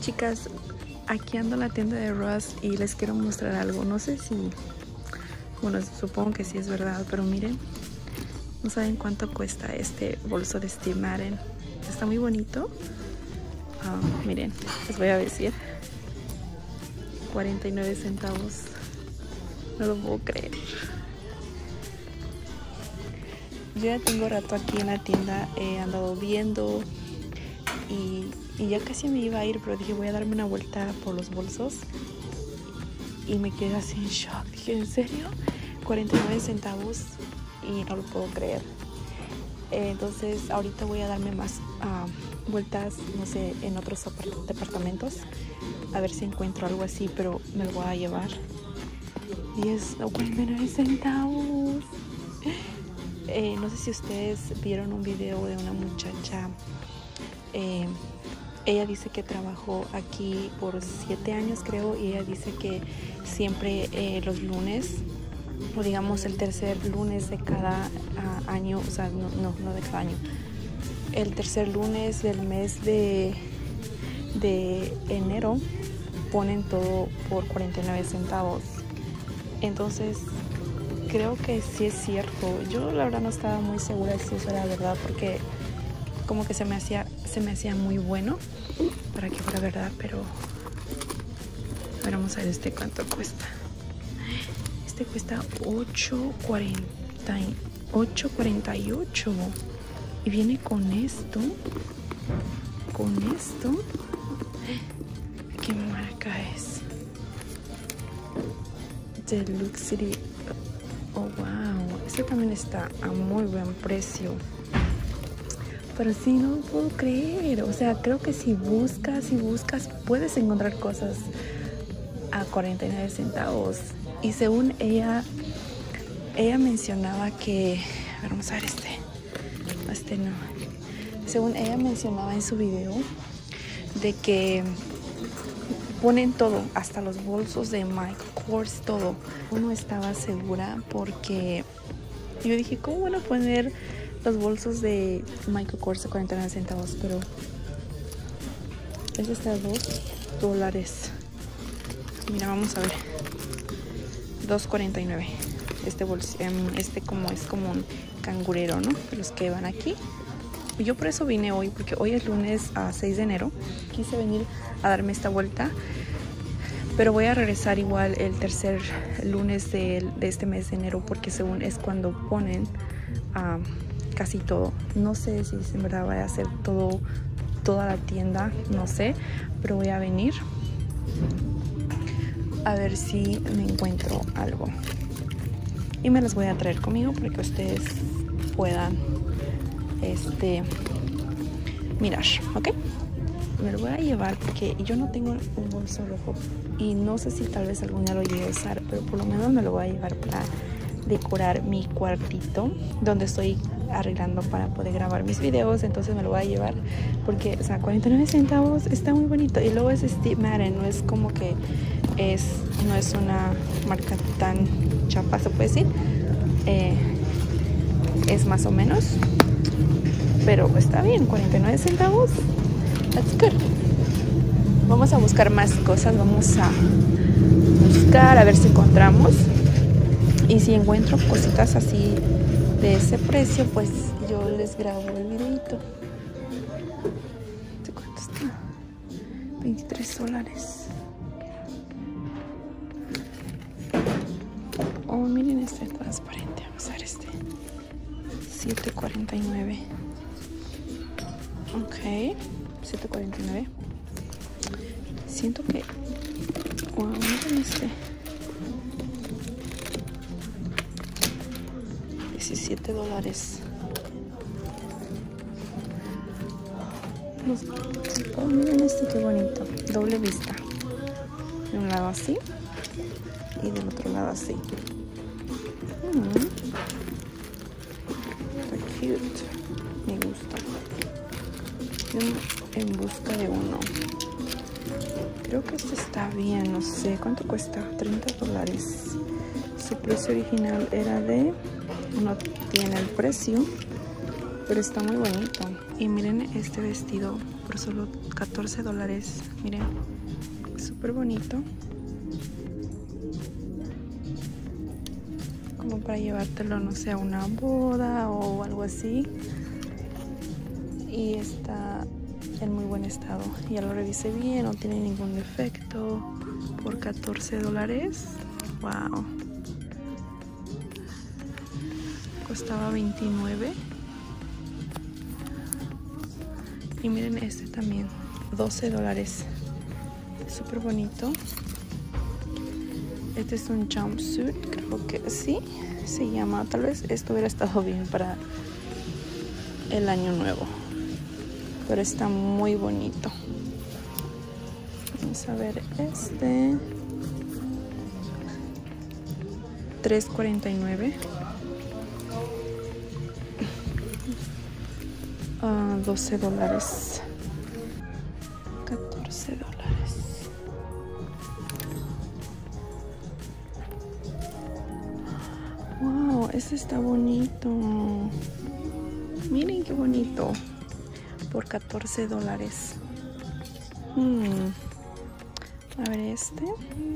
Chicas, aquí ando en la tienda de Ross y les quiero mostrar algo. No sé si, bueno, supongo que sí es verdad, pero miren, no saben cuánto cuesta este bolso de Steve Madden. Está muy bonito. Miren, les voy a decir, 49 centavos. No lo puedo creer. Yo ya tengo rato aquí en la tienda, he andado viendo y ya casi me iba a ir, pero dije voy a darme una vuelta por los bolsos y me quedé así en shock. Dije, ¿en serio? 49 centavos y no lo puedo creer. Entonces ahorita voy a darme más vueltas, no sé, en otros departamentos a ver si encuentro algo así, pero me lo voy a llevar. 49 centavos. No sé si ustedes vieron un video de una muchacha. Ella dice que trabajó aquí por 7 años, creo, y ella dice que siempre los lunes, o digamos el tercer lunes de cada año, o sea, no de cada año, el tercer lunes del mes de enero ponen todo por 49 centavos. Entonces creo que sí es cierto. Yo la verdad no estaba muy segura si eso era verdad, porque como que se me hacía muy bueno para que fuera verdad, pero vamos a ver este cuánto cuesta. Este cuesta $8.48 y viene con esto. ¿Qué marca es? Deluxe. Oh, wow. Este también está a muy buen precio. Pero sí, no lo puedo creer. O sea, creo que si buscas, puedes encontrar cosas a 49 centavos. Y según ella mencionaba que... Vamos a ver este no. Según ella mencionaba en su video de que ponen todo, hasta los bolsos de Michael Kors, todo. No estaba segura porque yo dije, ¿cómo van a poner los bolsos de Michael Kors a 49 centavos? Pero este está a $2. Mira, vamos a ver. $2.49. Este bolso, como es como un cangurero, ¿no? Los que van aquí. Yo por eso vine hoy, porque hoy es lunes 6 de enero. Quise venir a darme esta vuelta, pero voy a regresar igual el tercer lunes de este mes de enero, porque según es cuando ponen casi todo. No sé si en verdad vaya a ser toda la tienda, no sé, pero voy a venir a ver si me encuentro algo y me las voy a traer conmigo para que ustedes puedan mirar, ¿ok? Me lo voy a llevar porque yo no tengo un bolso rojo y no sé si tal vez algún día lo llegue a usar, pero por lo menos me lo voy a llevar para decorar mi cuartito donde estoy arreglando para poder grabar mis videos. Entonces me lo voy a llevar porque, o sea, 49 centavos está muy bonito. Y luego es Steve Madden, no es como que no es una marca tan chapa, se puede decir. Es más o menos, pero está bien. 49 centavos, that's good. Vamos a buscar más cosas, vamos a buscar a ver si encontramos, y si encuentro cositas así de ese precio, pues yo les grabo el videito. ¿Cuánto está? $23. Oh, miren este transparente. Vamos a ver este. $7.49. Ok, $7.49. Siento que... Wow, miren este. $17. Oh, miren este, qué bonito. Doble vista. De un lado así y del otro lado así. Está cute. Me gusta. Yo en busca de uno. Creo que este está bien. No sé cuánto cuesta. $30. Su precio original era de... No tiene el precio, pero está muy bonito. Y miren este vestido por solo $14. Miren, súper bonito. Como para llevártelo, no sé, a una boda o algo así. Y está en muy buen estado. Ya lo revisé bien, no tiene ningún defecto. Por $14. Wow. Costaba $29. Y miren este también, $12. Súper bonito. Este es un jumpsuit, creo que sí se llama. Tal vez esto hubiera estado bien para el año nuevo, pero está muy bonito. Vamos a ver este. $3.49. $12. $14. Wow, este está bonito. Miren qué bonito. Por $14. A ver este.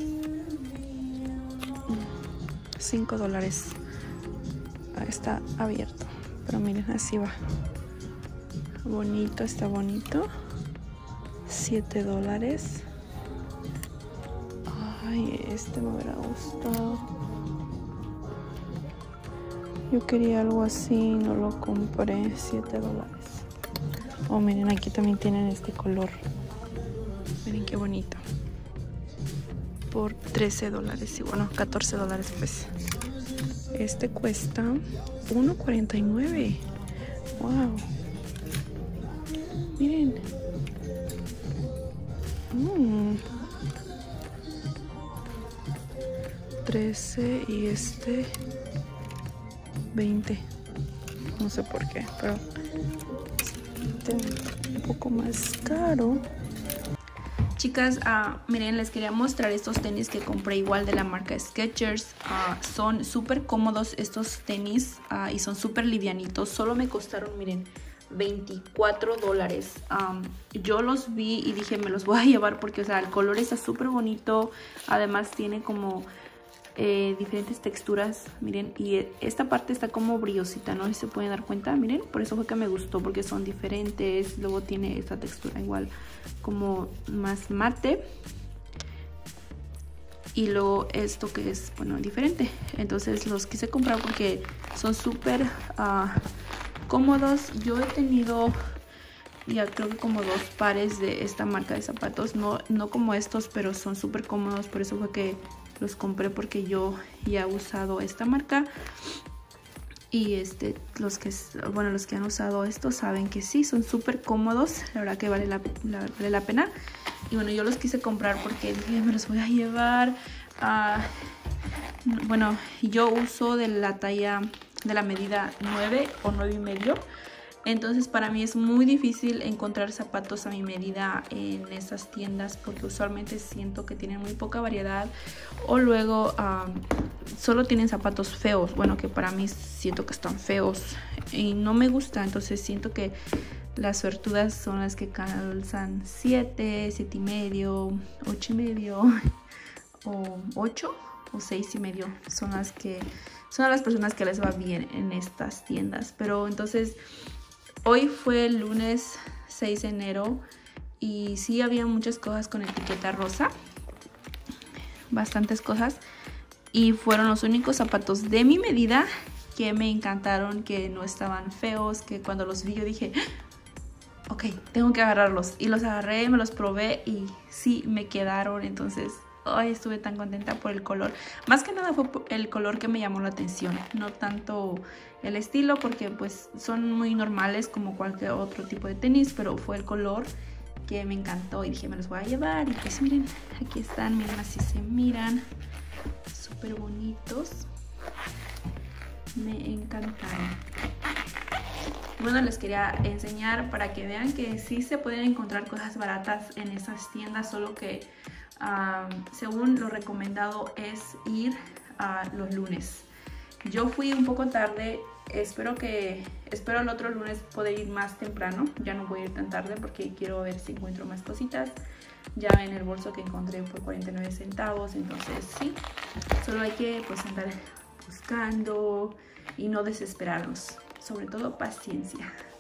$5. Está abierto. Pero miren, así va. Bonito, está bonito. $7. Ay, este me hubiera gustado. Yo quería algo así, no lo compré. $7. Oh, miren, aquí también tienen este color. Miren qué bonito. Por $13. Y bueno, $14 pues. Este cuesta $1.49. Wow. Miren. 13 y este 20. No sé por qué, pero este un poco más caro. Chicas, miren, les quería mostrar estos tenis que compré igual de la marca Skechers. Son súper cómodos estos tenis y son súper livianitos. Solo me costaron, miren, $24. Yo los vi y dije, me los voy a llevar porque, o sea, el color está súper bonito. Además tiene como diferentes texturas, miren, y esta parte está como brillosita, no sé si se pueden dar cuenta, miren, por eso fue que me gustó, porque son diferentes. Luego tiene esta textura igual como más mate, y luego esto que es, bueno, diferente. Entonces los quise comprar porque son súper cómodos. Yo he tenido ya creo que como 2 pares de esta marca de zapatos, no como estos, pero son súper cómodos. Por eso fue que los compré, porque yo ya he usado esta marca. Y los que han usado estos saben que sí, son súper cómodos. La verdad que vale la pena. Y bueno, yo los quise comprar porque dije, me los voy a llevar. Bueno, yo uso de la talla, de la medida 9 o 9,5. Entonces para mí es muy difícil encontrar zapatos a mi medida en esas tiendas, porque usualmente siento que tienen muy poca variedad, o luego solo tienen zapatos feos. Bueno, que para mí siento que están feos y no me gusta. Entonces siento que las suertudas son las que calzan 7, 7,5, 8,5 o 8 o 6,5. Son las personas que les va bien en estas tiendas. Pero entonces hoy fue el lunes 6 de enero y sí había muchas cosas con etiqueta rosa, bastantes cosas, y fueron los únicos zapatos de mi medida que me encantaron, que no estaban feos, que cuando los vi yo dije, ok, tengo que agarrarlos, y los agarré, me los probé y sí me quedaron. Entonces ay, estuve tan contenta por el color. Más que nada fue el color que me llamó la atención, no tanto el estilo, porque pues son muy normales como cualquier otro tipo de tenis, pero fue el color que me encantó y dije, me los voy a llevar. Y pues miren, aquí están, miren, así se miran, súper bonitos, me encantaron. Bueno, les quería enseñar para que vean que sí se pueden encontrar cosas baratas en esas tiendas, solo que según lo recomendado es ir los lunes. Yo fui un poco tarde espero el otro lunes poder ir más temprano. Ya no voy a ir tan tarde porque quiero ver si encuentro más cositas. Ya ven el bolso que encontré por 49 centavos. Entonces sí, solo hay que pues andar buscando y no desesperarnos. Sobre todo paciencia.